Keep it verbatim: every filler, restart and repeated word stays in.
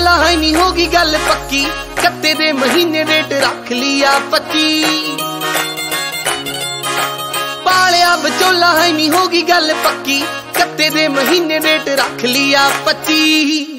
विचोला है नी होगी गल पक्की, कत्ते दे महीने रेट रख लिया पच्ची। पालिया विचोला है नी होगी गल पक्की, कत्ते दे महीने रेट रख लिया पच्ची।